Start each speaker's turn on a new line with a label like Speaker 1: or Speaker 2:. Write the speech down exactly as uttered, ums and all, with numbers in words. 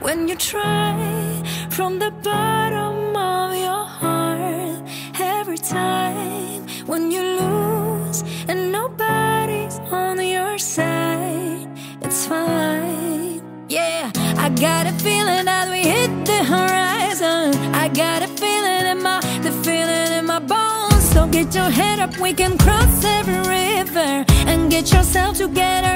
Speaker 1: when you try from the bottom of your heart. Every time when you lose and nobody's on your side, it's fine. Yeah, I got a feeling that we hit the horizon. I got a feeling in my, the feeling in my bones. So get your head up, we can cross every river and get yourself together.